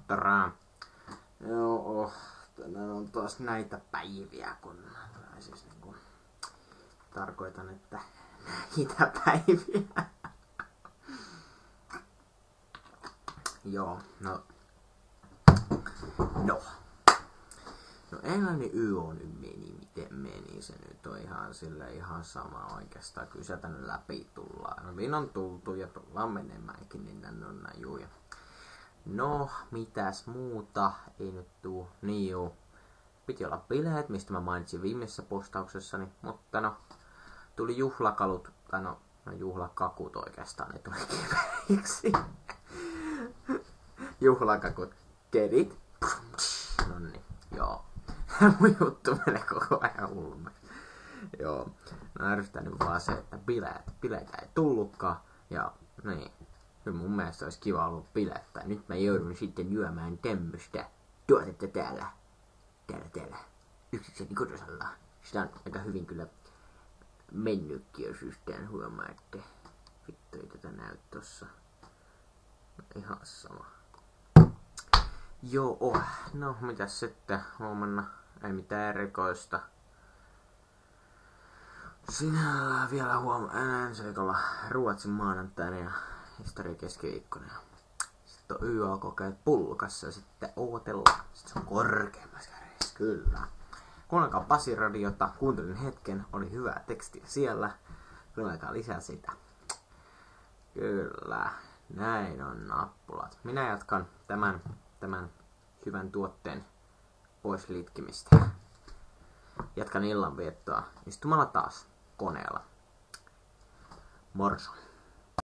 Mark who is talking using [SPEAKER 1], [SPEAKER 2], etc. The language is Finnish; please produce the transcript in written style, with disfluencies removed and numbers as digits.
[SPEAKER 1] Moottoraa. Joo, tänään on taas näitä päiviä, kun siis niinku tarkoitan, että näitä päiviä. Joo, no englannin Y on nyt meni, miten meni se nyt on ihan sama oikeastaan. Kyllä sieltä nyt läpi tullaan. No niin on tultu ja tullaan menemäänkin, niin tänne on näin juu. No, mitäs muuta ei nyt tuu. Niin juu. Piti olla bileet, mistä mä mainitsin viimeisessä postauksessani, mutta no, tuli juhlakalut, tai no juhlakakut oikeastaan, ne tuli keväiksi. Juhlakakut, kedit. Noniin, joo. Mun juttu menee koko ajan hullumaksi. Joo, no ärsyttää nyt vaan se, että bileitä ei tullutkaan. Ja niin, kyllä mun mielestä olisi kiva ollut bilettä. Nyt mä joudun sitten juomaan tämmöstä tuotetta täällä 1 Sitä on aika hyvin kyllä mennytkin, jos yhtään huomaa, että vittu ei tätä näy tossa. Ihan sama. Joo, no mitäs sitten huomenna? Ei mitään erikoista. Sinällään vielä ensi viikolla Ruotsin maanantaina ja historia keskiviikkona. Sitten on YA-kokeet Pulkassa ja sitten ootellaan. Sitten se on korkeammassa kädessä, kyllä. Kuunnelkaa Pasi-radiota, kuuntelin hetken, oli hyvää tekstiä siellä. Kuunnelkaa lisää sitä. Kyllä, näin on nappulat. Minä jatkan tämän hyvän tuotteen pois litkimistä. Jatkan illanviettoa istumalla taas koneella. Morso.